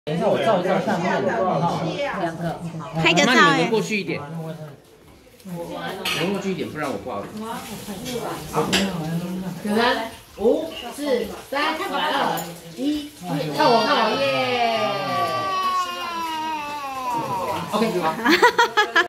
等一下，我照一照下面的 2个， 拍个照那你们哎挪。过去一点，挪过去一点，不然我不好意思。 可能5、4、3、2、1，看我耶！OK，好。